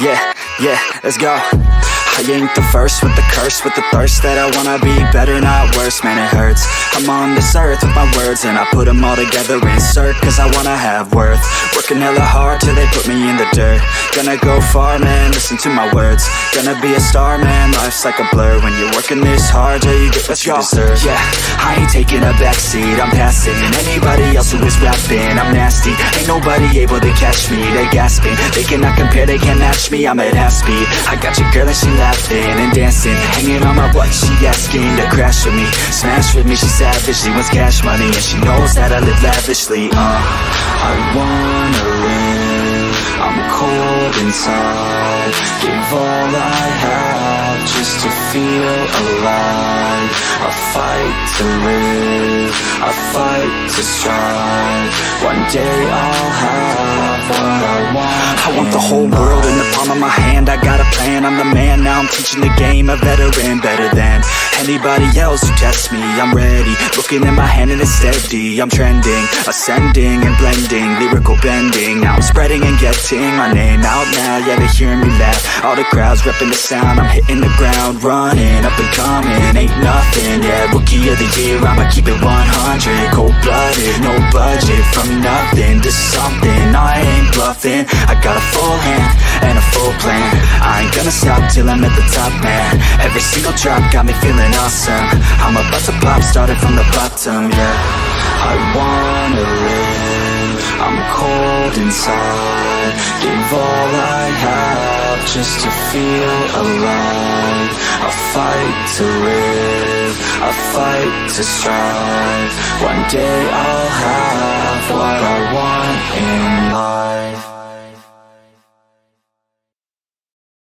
Yeah, let's go. I ain't the first with the curse, with the thirst that I wanna be better, not worse, man it hurts. I'm on this earth with my words and I put them all together, insert, cause I wanna have worth. Working hella hard till they put me in the dirt. Gonna go far, man, listen to my words. Gonna be a star, man, life's like a blur. When you're working this hard, yeah, you get what you deserve. Yeah, I ain't taking a backseat, I'm passing anybody else who is rapping. I'm nasty, ain't nobody able to catch me. They gasping, they cannot compare, they can't match me. I'm at half speed, I got your girl and she laughing and dancing, hanging on my butt, she asking to crash with me, smash with me, she savagely wants cash money, and she knows that I live lavishly. I wanna live, I'm cold inside, give all I have just to feel alive. I fight to live, I fight to strive, one day I'll have what I want. I want the whole world in the palm of my hand, I got a plan, I'm the man, now I'm teaching the game, a veteran, better than anybody else who tests me. I'm ready, looking at my hand and it's steady. I'm trending, ascending and blending, lyrical bending. Now I'm spreading and getting my name out now. Yeah, they hearing me laugh, all the crowds repping the sound. I'm hitting the ground, running, up and coming, ain't nothing. Yeah, rookie of the year, I'ma keep it 100. Cold-blooded, no budget, from nothing to something. I ain't bluffing, I got a full hand and a full plan. I ain't gonna stop till I'm at the top, man. Every single drop got me feeling awesome. I'm about to pop, started from the bottom, yeah. I wanna live, I'm cold inside, give all I have just to feel alive. I fight to live, I fight to strive, one day I'll have what I